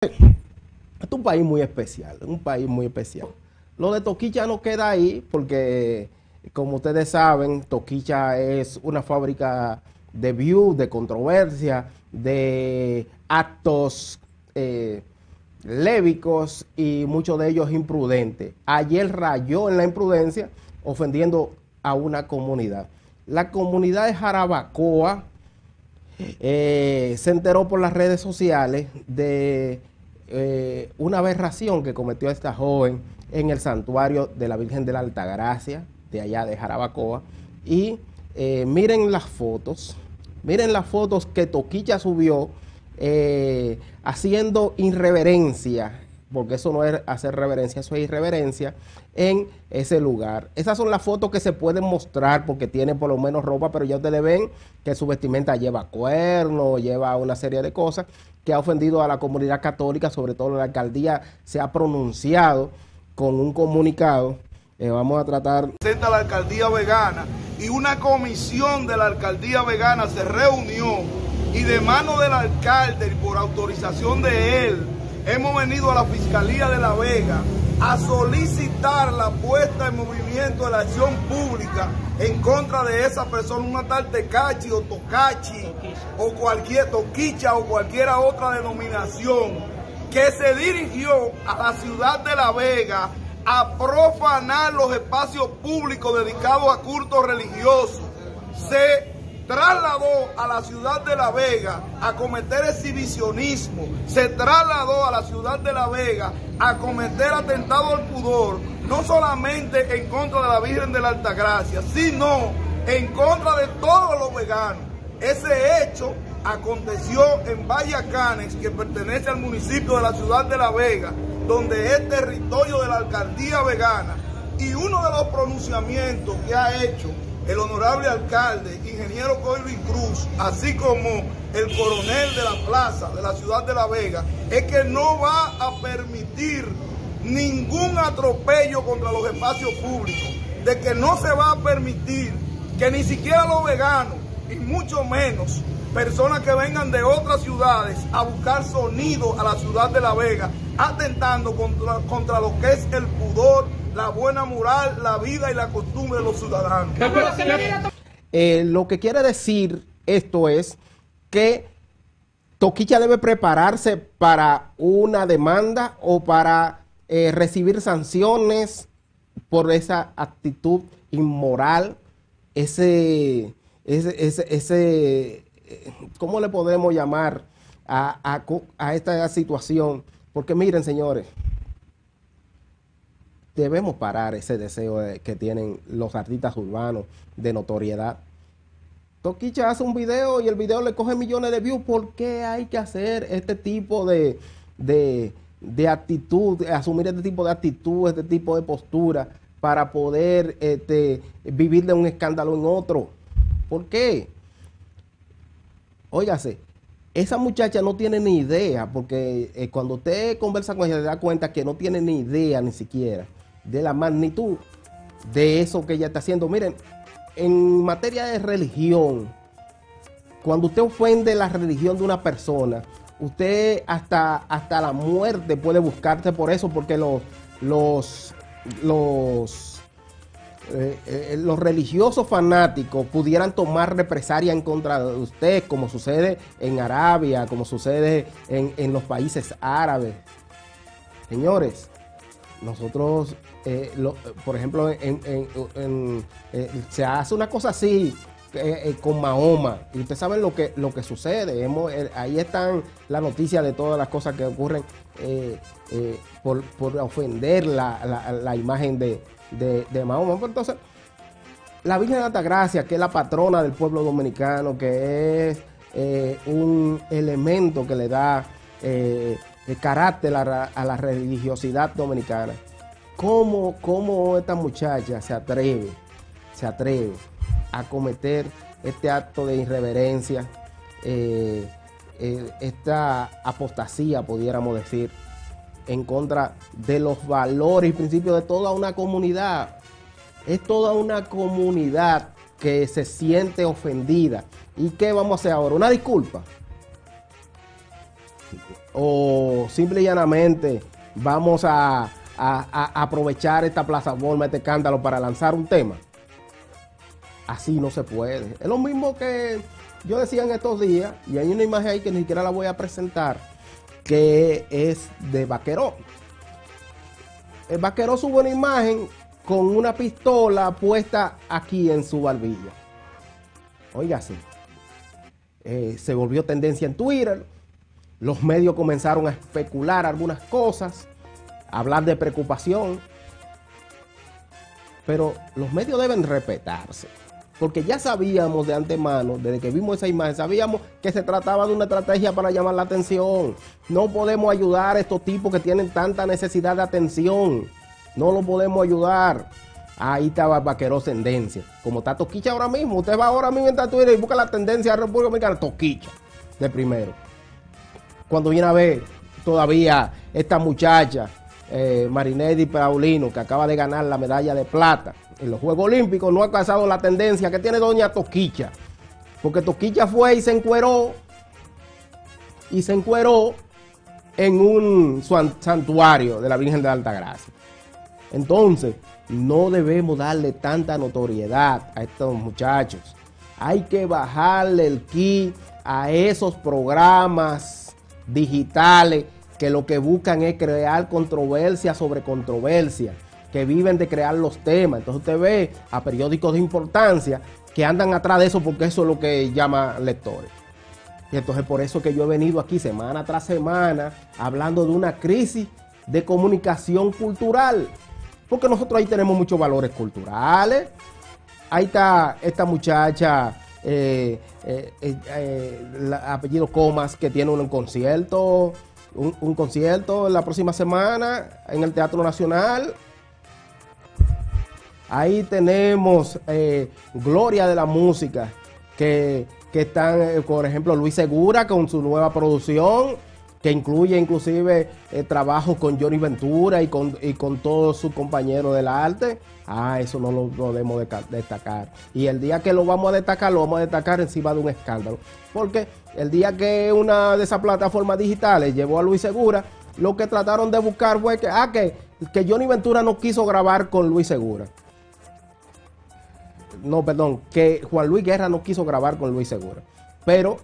es un país muy especial, un país muy especial. Lo de Toquicha no queda ahí porque, como ustedes saben, Toquicha es una fábrica de views, de controversia, de actos lévicos y muchos de ellos imprudentes. Ayer rayó en la imprudencia ofendiendo a una comunidad. La comunidad de Jarabacoa se enteró por las redes sociales de una aberración que cometió esta joven en el santuario de la Virgen de la Altagracia, de allá de Jarabacoa. Y miren las fotos que Toquicha subió haciendo irreverencia, porque eso no es hacer reverencia, eso es irreverencia en ese lugar. Esas son las fotos que se pueden mostrar porque tiene por lo menos ropa, pero ya ustedes ven que su vestimenta lleva cuernos, lleva una serie de cosas que ha ofendido a la comunidad católica, sobre todo la alcaldía se ha pronunciado con un comunicado. Vamos a tratar. Presenta la alcaldía vegana y una comisión de la alcaldía vegana se reunió y de mano del alcalde y por autorización de él hemos venido a la Fiscalía de La Vega a solicitar la puesta en movimiento de la acción pública en contra de esa persona, una tal Tecachi o Tocachi o cualquier Toquicha o cualquiera otra denominación que se dirigió a la ciudad de La Vega a profanar los espacios públicos dedicados a cultos religiosos. Se trasladó a la ciudad de La Vega a cometer exhibicionismo, se trasladó a la ciudad de La Vega a cometer atentado al pudor, no solamente en contra de la Virgen de la Altagracia, sino en contra de todos los veganos. Ese hecho aconteció en Vallacanes, que pertenece al municipio de la ciudad de La Vega, donde es territorio de la alcaldía vegana, y uno de los pronunciamientos que ha hecho el honorable alcalde, ingeniero Coelho Cruz, así como el coronel de la plaza de la ciudad de La Vega, es que no va a permitir ningún atropello contra los espacios públicos, de que no se va a permitir que ni siquiera los veganos, y mucho menos personas que vengan de otras ciudades a buscar sonido a la ciudad de La Vega, atentando contra lo que es el pudor, la buena moral, la vida y la costumbre de los ciudadanos. Lo que quiere decir esto es que Toquicha debe prepararse para una demanda o para recibir sanciones por esa actitud inmoral, ¿cómo le podemos llamar a esta situación? Porque miren, señores, debemos parar ese deseo que tienen los artistas urbanos de notoriedad. Toquicha hace un video y el video le coge millones de views. ¿Por qué hay que hacer este tipo de actitud, asumir este tipo de actitud, este tipo de postura para poder vivir de un escándalo en otro? ¿Por qué? Óigase, esa muchacha no tiene ni idea, porque cuando usted conversa con ella se da cuenta que no tiene ni idea ni siquiera de la magnitud de eso que ella está haciendo. Miren, en materia de religión, cuando usted ofende la religión de una persona, usted hasta la muerte puede buscarse por eso, porque los religiosos fanáticos pudieran tomar represalia en contra de usted, como sucede en Arabia, como sucede en los países árabes. Señores, nosotros, por ejemplo, se hace una cosa así con Mahoma, y ustedes saben lo que sucede. Ahí están las noticias de todas las cosas que ocurren por ofender la imagen de Mahoma. Pero entonces, la Virgen de la Altagracia, que es la patrona del pueblo dominicano, que es un elemento que le da el carácter a la religiosidad dominicana. ¿Cómo esta muchacha se atreve a cometer este acto de irreverencia, esta apostasía, pudiéramos decir, en contra de los valores y principios de toda una comunidad? Es toda una comunidad que se siente ofendida. ¿Y qué vamos a hacer ahora? ¿Una disculpa? o simple y llanamente vamos a aprovechar esta plataforma, este escándalo para lanzar un tema. Así no se puede. Es lo mismo que yo decía en estos días, y hay una imagen ahí que ni siquiera la voy a presentar, que es de Vaqueró. El Vaqueró sube una imagen con una pistola puesta aquí en su barbilla. Oiga, sí. Se volvió tendencia en Twitter. Los medios comenzaron a especular algunas cosas, a hablar de preocupación. Pero los medios deben respetarse. Porque ya sabíamos de antemano, desde que vimos esa imagen, sabíamos que se trataba de una estrategia para llamar la atención. No podemos ayudar a estos tipos que tienen tanta necesidad de atención. No lo podemos ayudar. Ahí estaba Vaqueró tendencia. Como está Toquicha ahora mismo. Usted va ahora mismo en Twitter y busca la tendencia de la República Dominicana. Toquicha, de primero. Cuando viene a ver, todavía esta muchacha, Marinelli Paulino, que acaba de ganar la medalla de plata en los Juegos Olímpicos, no ha alcanzado la tendencia que tiene doña Toquicha. Porque Toquicha fue y se encueró. En un santuario de la Virgen de la Altagracia. Entonces, no debemos darle tanta notoriedad a estos muchachos. Hay que bajarle el ki a esos programas digitales que lo que buscan es crear controversia sobre controversia, que viven de crear los temas. Entonces usted ve a periódicos de importancia que andan atrás de eso porque eso es lo que llama lectores. Y entonces por eso que yo he venido aquí semana tras semana hablando de una crisis de comunicación cultural. Porque nosotros ahí tenemos muchos valores culturales. Ahí está esta muchacha, apellido Comas, que tiene un concierto, un concierto la próxima semana en el Teatro Nacional. Ahí tenemos Gloria de la Música, que están, por ejemplo, Luis Segura con su nueva producción, que incluye inclusive trabajo con Johnny Ventura y con todos sus compañeros del arte. Eso no lo podemos destacar. Y el día que lo vamos a destacar encima de un escándalo. Porque el día que una de esas plataformas digitales llevó a Luis Segura, lo que trataron de buscar fue que Johnny Ventura no quiso grabar con Luis Segura. No, perdón, que Juan Luis Guerra no quiso grabar con Luis Segura. Pero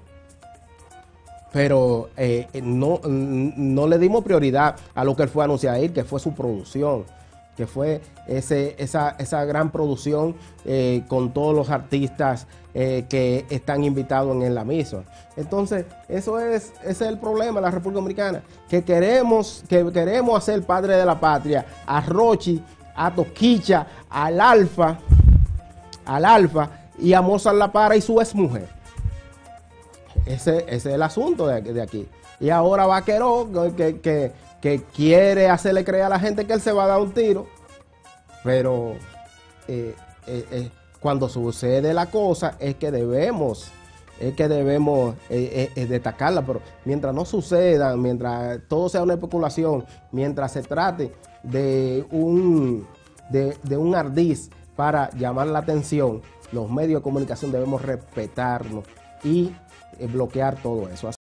no le dimos prioridad a lo que él fue a anunciar ahí, que fue su producción, que fue esa gran producción con todos los artistas que están invitados en la misma. Entonces, ese es el problema de la República Dominicana, que queremos hacer padre de la patria a Rochi, a Toquicha, al Alfa y a Mozart La Para y su exmujer. Ese es el asunto de aquí. Y ahora Vaqueró, que quiere hacerle creer a la gente que él se va a dar un tiro. Pero cuando sucede la cosa es que debemos destacarla. Pero mientras no suceda, mientras todo sea una especulación, mientras se trate de un ardiz para llamar la atención, los medios de comunicación debemos respetarnos y bloquear todo eso.